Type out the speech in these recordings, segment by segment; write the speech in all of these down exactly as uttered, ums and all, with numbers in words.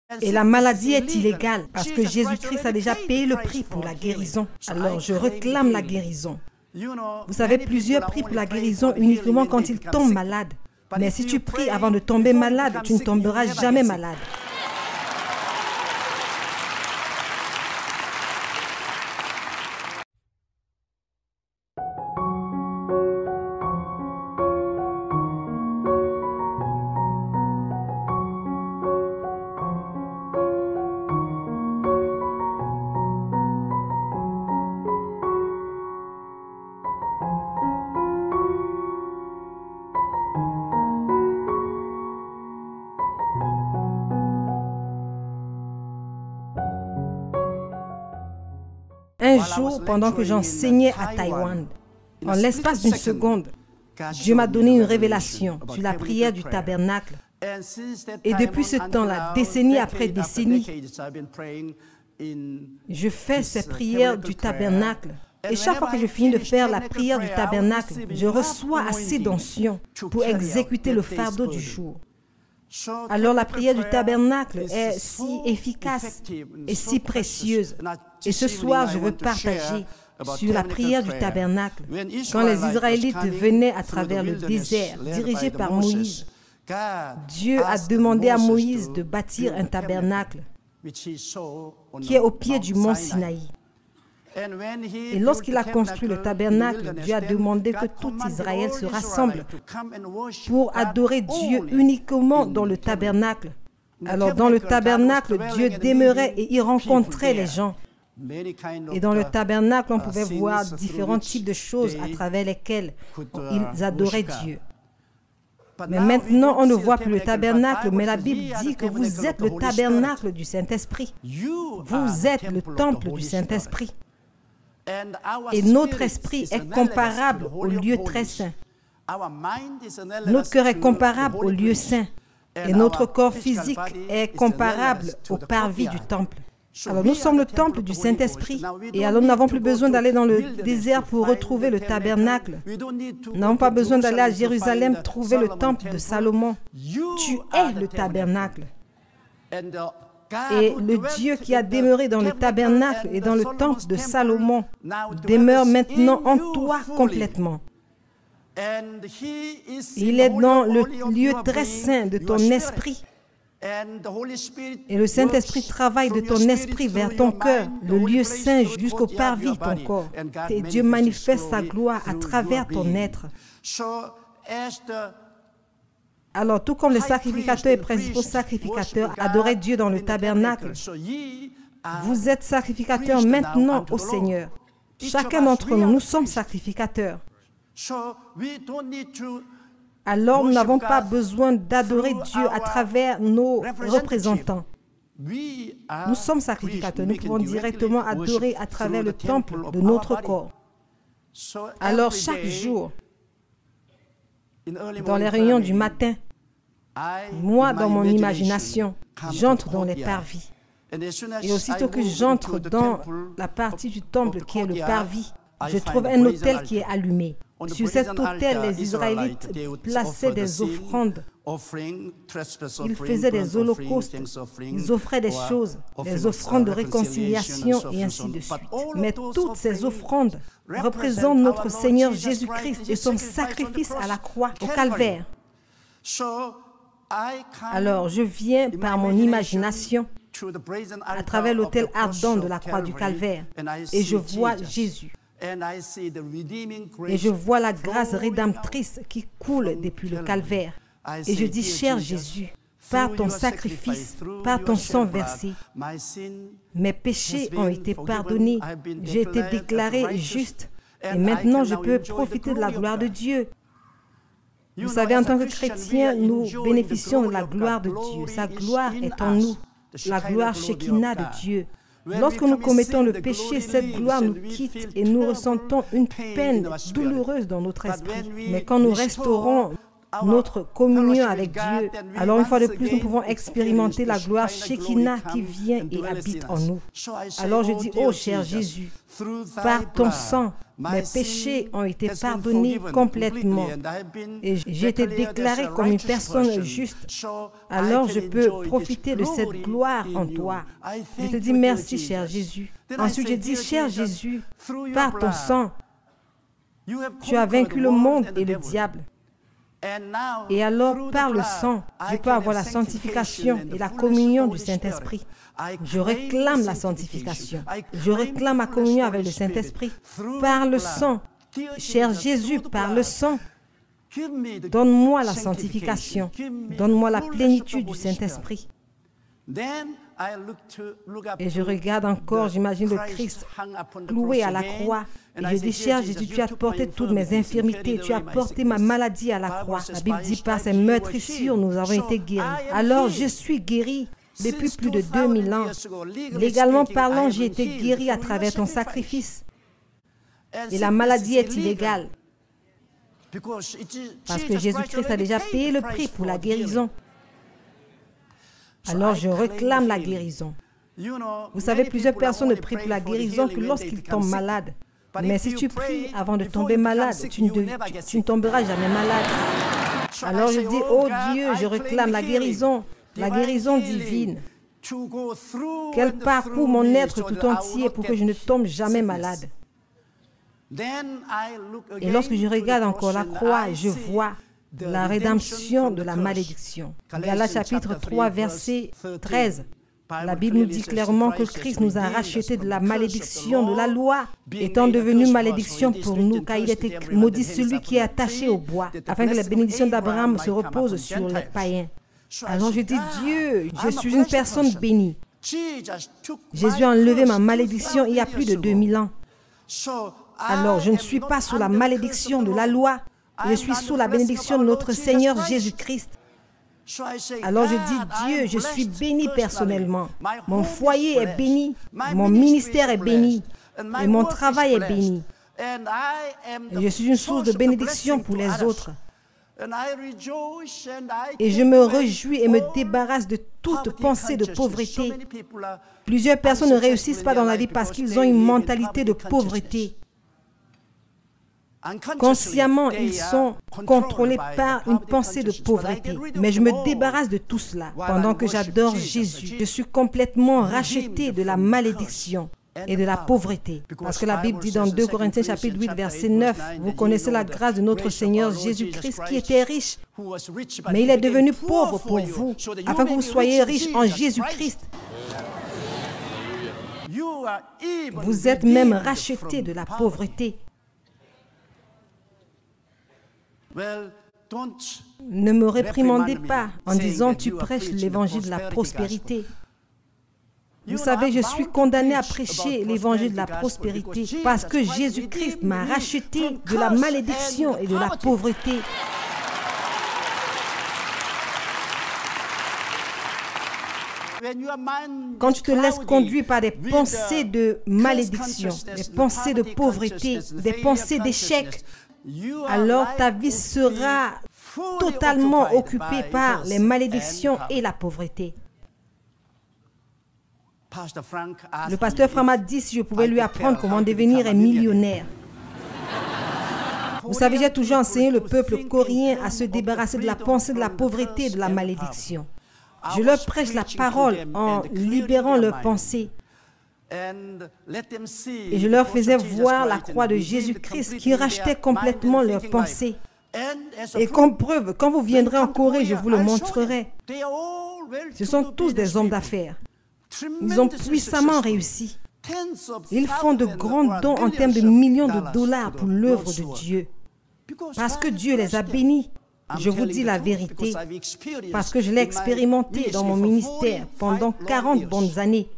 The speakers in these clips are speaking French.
Et la maladie est illégale parce que Jésus-Christ a déjà payé le prix pour la guérison. Alors je réclame la guérison. Vous savez, plusieurs prient pour la guérison uniquement quand ils tombent malades. Mais si tu pries avant de tomber malade, tu ne tomberas jamais malade. Un jour, pendant que j'enseignais à Taïwan, en l'espace d'une seconde, Dieu m'a donné une révélation sur la prière du tabernacle. Et depuis ce temps-là, décennie après décennie, je fais ces prières du tabernacle. Et chaque fois que je finis de faire la prière du tabernacle, je reçois assez d'onction pour exécuter le fardeau du jour. Alors la prière du tabernacle est si efficace et si précieuse. Et ce soir, je veux partager sur la prière du tabernacle. Quand les Israélites venaient à travers le désert, dirigés par Moïse, Dieu a demandé à Moïse de bâtir un tabernacle qui est au pied du mont Sinaï. Et lorsqu'il a construit le tabernacle, Dieu a demandé que tout Israël se rassemble pour adorer Dieu uniquement dans le tabernacle. Alors dans le tabernacle, Dieu demeurait et y rencontrait les gens. Et dans le tabernacle, on pouvait voir différents types de choses à travers lesquelles ils adoraient Dieu. Mais maintenant, on ne voit plus le tabernacle, mais la Bible dit que vous êtes le tabernacle du Saint-Esprit. Vous êtes le temple du Saint-Esprit. Et notre esprit est comparable au lieu très saint. Notre cœur est comparable au lieu saint. Et notre corps physique est comparable au parvis du temple. Alors nous sommes le temple du Saint-Esprit. Et alors nous n'avons plus besoin d'aller dans le désert pour retrouver le tabernacle. Nous n'avons pas besoin d'aller à Jérusalem trouver le temple de Salomon. Tu es le tabernacle. Et le Dieu qui a demeuré dans le tabernacle et dans le temple de Salomon demeure maintenant en toi complètement. Il est dans le lieu très saint de ton esprit. Et le Saint-Esprit travaille de ton esprit vers ton cœur, le lieu saint jusqu'au parvis de ton corps. Et Dieu manifeste sa gloire à travers ton être. Alors, tout comme les sacrificateurs et principaux sacrificateurs adoraient Dieu dans le tabernacle, vous êtes sacrificateurs maintenant au Seigneur. Chacun d'entre nous, nous sommes sacrificateurs. Alors, nous n'avons pas besoin d'adorer Dieu à travers nos représentants. Nous sommes sacrificateurs. Nous pouvons directement adorer à travers le temple de notre corps. Alors, chaque jour, dans les réunions du matin, moi, dans mon imagination, j'entre dans les parvis. Et aussitôt que j'entre dans la partie du temple qui est le parvis, je trouve un autel qui est allumé. Sur cet autel, les Israélites plaçaient des offrandes. Ils faisaient des holocaustes. Ils offraient des choses, des offrandes de réconciliation et ainsi de suite. Mais toutes ces offrandes représentent notre Seigneur Jésus-Christ et son sacrifice à la croix, au calvaire. Alors, je viens par mon imagination à travers l'autel ardent de la croix du calvaire et je vois Jésus. Et je vois la grâce rédemptrice qui coule depuis le calvaire. Et je dis, cher Jésus, par ton sacrifice, par ton sang versé, mes péchés ont été pardonnés. J'ai été déclaré juste. Et maintenant, je peux profiter de la gloire de Dieu. Vous savez, en tant que chrétiens, nous bénéficions de la gloire de Dieu. Sa gloire est en nous, la gloire Shekinah de Dieu. Lorsque nous commettons le péché, cette gloire nous quitte et nous ressentons une peine douloureuse dans notre esprit. Mais quand nous restaurons notre communion avec Dieu, alors une fois de plus, nous pouvons expérimenter la gloire Shekinah qui vient et habite en nous. Alors je dis, oh cher Jésus, par ton sang, mes péchés ont été pardonnés complètement et j'ai été déclaré comme une personne juste. Alors je peux profiter de cette gloire en toi. Je te dis merci, cher Jésus. Ensuite, je dis, cher Jésus, par ton sang, tu as vaincu le monde et le diable. Et alors, par le sang, je peux avoir la sanctification et la communion du Saint-Esprit. Je réclame la sanctification. Je réclame ma communion avec le Saint-Esprit. Par le sang, cher Jésus, par le sang, donne-moi la sanctification. Donne-moi la plénitude du Saint-Esprit. Et je regarde encore, j'imagine le Christ cloué à la croix. Et je dis, cher Jésus, tu as porté toutes mes infirmités, tu as porté ma maladie à la croix. La Bible dit, par ses meurtrissures, nous avons été guéris. Alors, je suis guéri depuis plus de deux mille ans. Légalement parlant, j'ai été guéri à travers ton sacrifice. Et la maladie est illégale. Parce que Jésus-Christ a déjà payé le prix pour la guérison. Alors, je réclame la guérison. Vous savez, plusieurs personnes ne prient pour la guérison que lorsqu'ils tombent malades. Mais si tu pries avant de tomber malade, tu ne, tu, tu ne tomberas jamais malade. Alors je dis, oh Dieu, je réclame la guérison, la guérison divine. Qu'elle parcourt mon être tout entier pour que je ne tombe jamais malade. Et lorsque je regarde encore la croix, je vois la rédemption de la malédiction. Galates chapitre trois, verset treize. La Bible nous dit clairement que Christ nous a rachetés de la malédiction de la loi, étant devenu malédiction pour nous, car il était maudit celui qui est attaché au bois, afin que la bénédiction d'Abraham se repose sur les païens. Alors je dis, Dieu, je suis une personne bénie. Jésus a enlevé ma malédiction il y a plus de deux mille ans. Alors je ne suis pas sous la malédiction de la loi, je suis sous la bénédiction de notre Seigneur Jésus-Christ. Alors je dis, Dieu, je suis béni personnellement. Mon foyer est béni, mon ministère est béni, et mon travail est béni. Et je suis une source de bénédiction pour les autres. Et je me réjouis et me débarrasse de toute pensée de pauvreté. Plusieurs personnes ne réussissent pas dans la vie parce qu'ils ont une mentalité de pauvreté. Consciemment, ils sont contrôlés par une pensée de pauvreté. Mais je me débarrasse de tout cela pendant que j'adore Jésus. Je suis complètement racheté de la malédiction et de la pauvreté. Parce que la Bible dit dans deux Corinthiens chapitre huit, verset neuf, vous connaissez la grâce de notre Seigneur Jésus-Christ qui était riche, mais il est devenu pauvre pour vous, afin que vous soyez riches en Jésus-Christ. Vous êtes même rachetés de la pauvreté. Ne me réprimandez pas en disant tu prêches l'évangile de la prospérité. Vous savez, je suis condamné à prêcher l'évangile de la prospérité parce que Jésus-Christ m'a racheté de la malédiction et de la pauvreté. Quand tu te laisses conduire par des pensées de malédiction, des pensées de pauvreté, des pensées d'échec, alors ta vie sera totalement occupée par les malédictions et la pauvreté. Le pasteur Frank m'a dit si je pouvais lui apprendre comment devenir un millionnaire. Vous savez, j'ai toujours enseigné le peuple coréen à se débarrasser de la pensée de la pauvreté et de la malédiction. Je leur prêche la parole en libérant leurs pensées. Et je leur faisais voir la croix de Jésus-Christ qui rachetait complètement leurs pensées. Et comme preuve, quand vous viendrez en Corée, je vous le montrerai. Ce sont tous des hommes d'affaires. Ils ont puissamment réussi. Ils font de grands dons en termes de millions de dollars pour l'œuvre de Dieu. Parce que Dieu les a bénis. Je vous dis la vérité, parce que je l'ai expérimenté dans mon ministère pendant quarante bonnes années.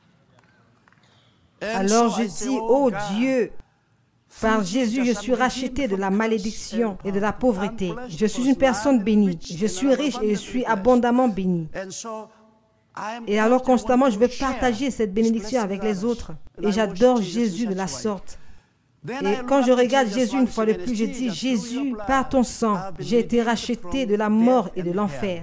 Alors je dis, oh Dieu, par Jésus, je suis racheté de la malédiction et de la pauvreté. Je suis une personne bénie. Je suis riche et je suis abondamment béni. Et alors constamment, je veux partager cette bénédiction avec les autres. Et j'adore Jésus de la sorte. Et quand je regarde Jésus une fois de plus, je dis, Jésus, par ton sang, j'ai été racheté de la mort et de l'enfer.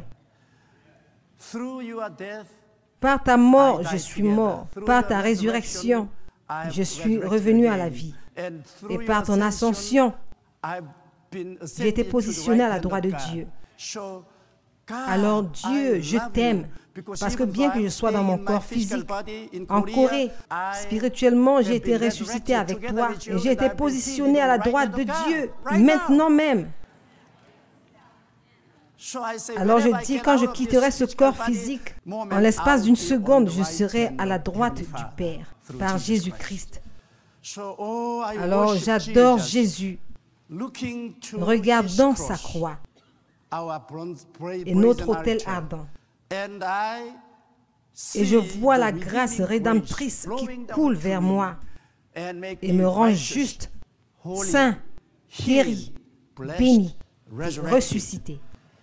Par ta mort, je suis mort. Par ta résurrection, je suis revenu à la vie. Et par ton ascension, j'ai été positionné à la droite de Dieu. Alors Dieu, je t'aime. Parce que bien que je sois dans mon corps physique, en Corée, spirituellement, j'ai été ressuscité avec toi et j'ai été positionné à la droite de Dieu, maintenant même. Alors je dis, quand je quitterai ce corps physique, en l'espace d'une seconde, je serai à la droite du Père, par Jésus-Christ. Alors j'adore Jésus, regardant sa croix et notre autel ardent. Et je vois la grâce rédemptrice qui coule vers moi et me rend juste, saint, guéri, béni, ressuscité.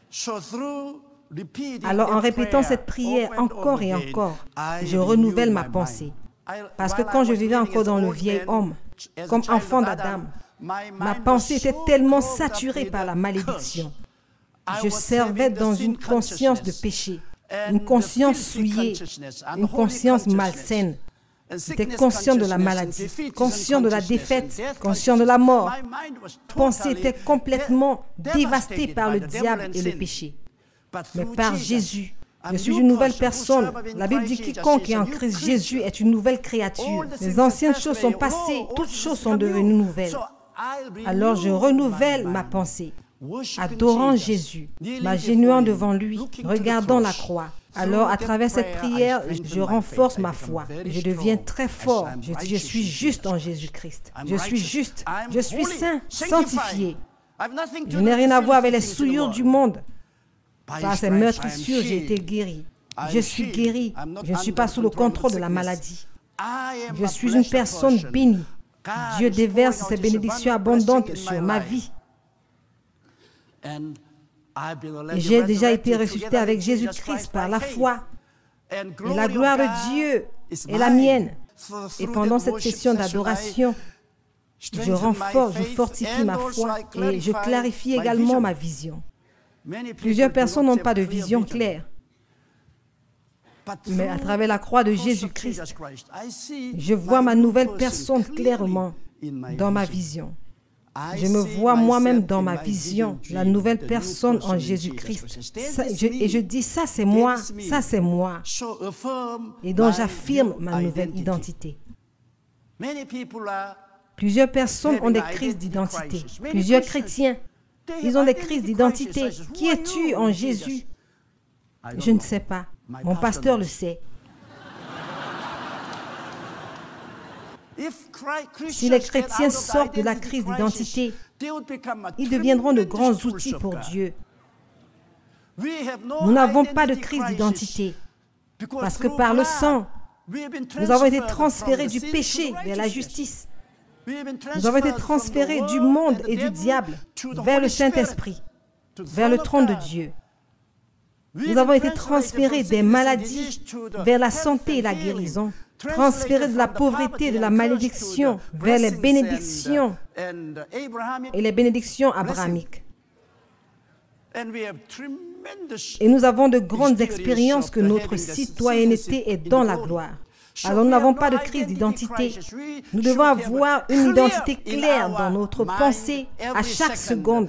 Alors en répétant cette prière encore et encore, je renouvelle ma pensée. Parce que quand je vivais encore dans le vieil homme, comme enfant d'Adam, ma pensée était tellement saturée par la malédiction. Je servais dans une conscience de péché, une conscience souillée, une conscience malsaine. J'étais conscient de la maladie, conscient de la défaite, conscient de la mort. Ma pensée était complètement dévastée par le diable et le péché. Mais par Jésus, je suis une nouvelle personne. La Bible dit quiconque est en Christ Jésus est une nouvelle créature. Les anciennes choses sont passées, toutes choses sont devenues nouvelles. Alors je renouvelle ma pensée, adorant Jésus, m'agenouillant devant lui, regardant la croix. Alors, à travers cette prière, je renforce ma foi. Je deviens très fort. Je dis, je suis juste en Jésus-Christ. Je suis juste. Je suis saint, sanctifié. Je n'ai rien à voir avec les souillures du monde. Par ces meurtrissures, j'ai été guéri. Je suis guéri. Je ne suis pas sous le contrôle de la maladie. Je suis une personne bénie. Dieu déverse ses bénédictions abondantes sur ma vie. Et j'ai déjà été ressuscité avec Jésus-Christ par la foi. Et la gloire de Dieu est la mienne. Et pendant cette session d'adoration, je renforce, je fortifie ma foi et je clarifie également ma vision. Plusieurs personnes n'ont pas de vision claire. Mais à travers la croix de Jésus-Christ, je vois ma nouvelle personne clairement dans ma vision. Je me vois moi-même dans ma vision, la nouvelle personne en Jésus-Christ. Et je dis, ça c'est moi, ça c'est moi. Et donc j'affirme ma nouvelle identité. Plusieurs personnes ont des crises d'identité. Plusieurs chrétiens, ils ont des crises d'identité. Qui es-tu en Jésus? Je ne sais pas. Mon pasteur le sait. Si les chrétiens sortent de la crise d'identité, ils deviendront de grands outils pour Dieu. Nous n'avons pas de crise d'identité parce que par le sang, nous avons été transférés du péché vers la justice. Nous avons été transférés du monde et du diable vers le Saint-Esprit, vers le trône de Dieu. Nous avons été transférés des maladies vers la santé et la guérison. Transférés de la pauvreté et de la malédiction vers les bénédictions et les bénédictions abrahamiques. Et nous avons de grandes expériences que notre citoyenneté est dans la gloire. Alors nous n'avons pas de crise d'identité. Nous devons avoir une identité claire dans notre pensée à chaque seconde.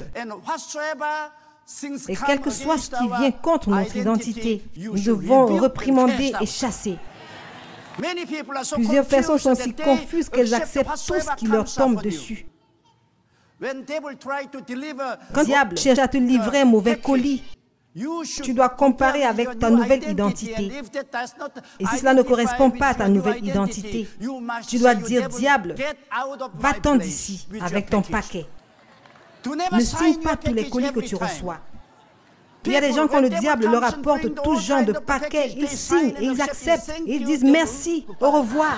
Et quel que soit ce qui vient contre notre identité, nous devons réprimander et chasser. Plusieurs personnes sont si confuses qu'elles acceptent tout ce qui leur tombe dessus. Quand le diable cherche à te livrer un mauvais colis, tu dois comparer avec ta nouvelle identité. Et si cela ne correspond pas à ta nouvelle identité, tu dois dire, diable, va-t'en d'ici avec ton paquet. Ne signe pas tous les colis que tu reçois. Il y a des gens, quand le diable leur apporte tout genre de paquets, ils signent et ils acceptent. Et ils disent merci, au revoir.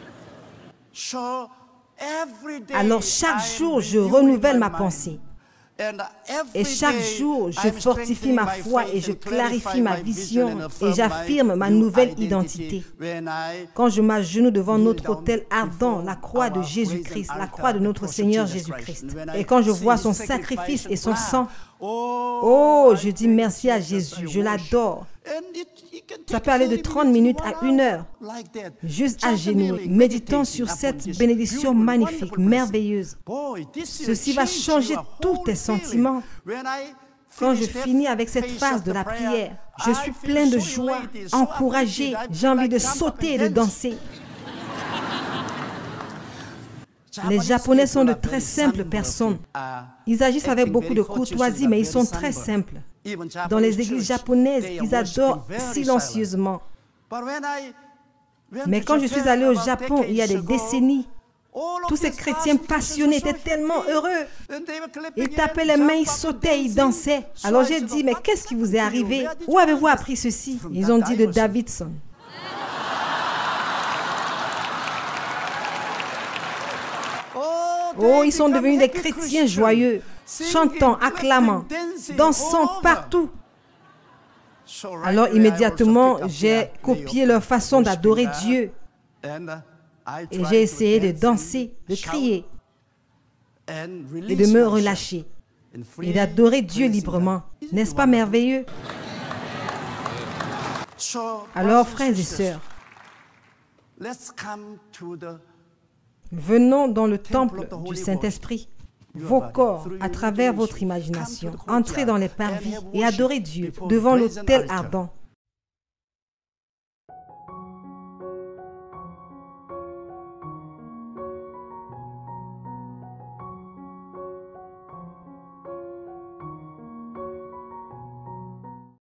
Alors chaque jour, je renouvelle ma pensée. Et chaque jour, je fortifie ma foi et je clarifie ma vision et j'affirme ma nouvelle identité. Quand je m'agenouille devant notre autel ardent, la croix de Jésus-Christ, la croix de notre Seigneur Jésus-Christ, et quand je vois son sacrifice et son sang, oh, je dis merci à Jésus, je l'adore. Ça peut aller de trente minutes à une heure, juste à genoux, méditant sur cette bénédiction magnifique, merveilleuse. Ceci va changer tous tes sentiments. Quand je finis avec cette phase de la prière, je suis plein de joie, encouragé, j'ai envie de sauter et de danser. Les Japonais sont de très simples personnes. Ils agissent avec beaucoup de courtoisie, mais ils sont très simples. Dans les églises japonaises, ils adorent silencieusement. Mais quand je suis allé au Japon, il y a des décennies, tous ces chrétiens passionnés étaient tellement heureux. Ils tapaient les mains, ils sautaient, ils dansaient. Alors j'ai dit, mais qu'est-ce qui vous est arrivé? Où avez-vous appris ceci? Ils ont dit de Davidson. Oh, ils sont devenus des chrétiens joyeux, chantant, acclamant, dansant partout. Alors immédiatement, j'ai copié leur façon d'adorer Dieu. Et j'ai essayé de danser, de crier et de me relâcher et d'adorer Dieu librement. N'est-ce pas merveilleux? Alors, frères et sœurs, venons dans le temple du Saint-Esprit. Vos corps, à travers votre imagination, entrez dans les parvis et adorez Dieu devant l'autel ardent.